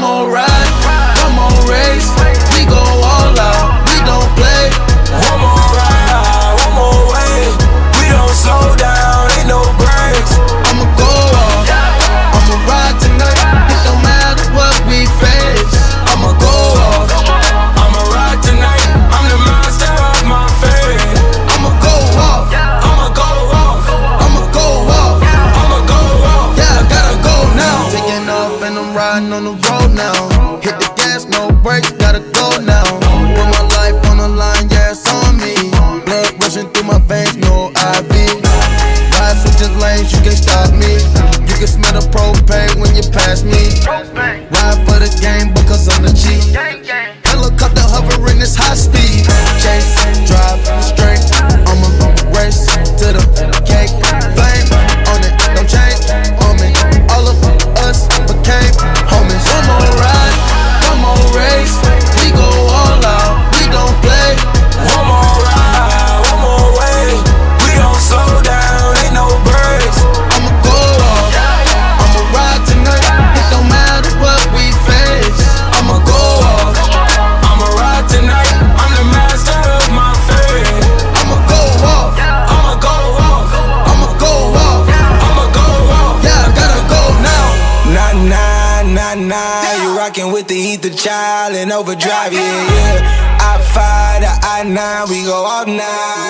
Come on, ride, come on, race. We go all out, we don't play. One more ride, one more way. We don't slow down, ain't no brakes. I'ma go off, I'ma ride tonight. It don't matter what we face. I'ma go off, I'ma ride tonight. I'm the master of my fate. I'ma go off, I'ma go off, I'ma go off. I'ma go off. Yeah, I gotta go now. Taking off and I'm riding on the road now. Hit the gas, no brakes, gotta go now. Put my life on the line, yeah, it's on me. Blood rushing through my veins, no IV. Ride switching lanes, you can't stop me. You can smell the propane when you pass me. Ride for the game because I'm the G. Helicopter hovering, it's high speed. Chase, drive, straight. I'ma race to the cake. Flame on it, don't change on me. All of us became homies. Come on, ride, come on, race. We go all out, we don't play. One more ride, one more way. We don't slow down, ain't no brakes. I'ma go off, I'ma ride tonight. It don't matter what we face. I'ma go off, I'ma ride tonight. I'm the master of my fate. I'ma go off, I'ma go off, I'ma go off. I'ma go off. Yeah, I gotta go now. Nah, you rockin' with the Ether Child and Overdrive, yeah. I-5 to I-9, we go all night.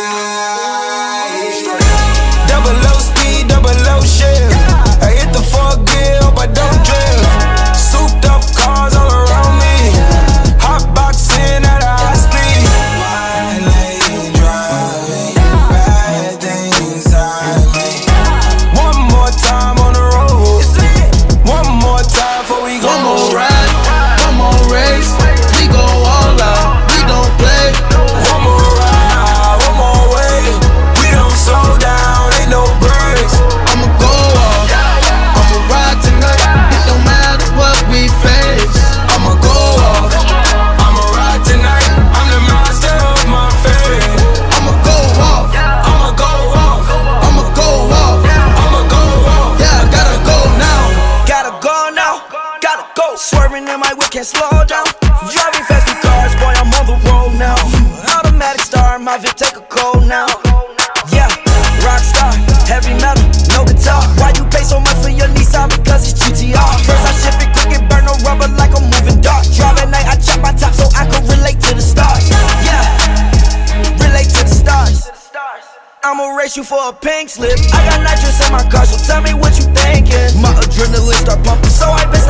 Double low speed, double low shift. I hit the 4th gear, hope I don't drift. Souped up cars all around me. Hot boxing at a high speed. Wine lane driving, bad things I make. One more time on the road. One more time before we go. Come on, ride, come on, race. We go all out, we don't play. One more ride, one more way. We don't slow down, ain't no brakes. I'ma go off, I'ma ride tonight. It don't matter what we face. I'ma go off, I'ma ride tonight. I'm the master of my fate. I'ma go off, I'ma go off, I'ma go off. I'ma go off. Yeah, I gotta go now. Gotta go now, gotta go. Swerving in my whip, can't slow down. Driving fast with cars, boy, I'm on the road now. Automatic star, my Vic take a cold now. Yeah, rock star, heavy metal, no guitar. Why you pay so much for your Nissan? Because it's GTR. First I shift it quick and burn no rubber like a moving dart. Drive at night, I chop my top so I can relate to the stars. Yeah, relate to the stars. I'ma race you for a pink slip. I got nitrous in my car, so tell me what you thinking. My adrenaline start pumping, so I been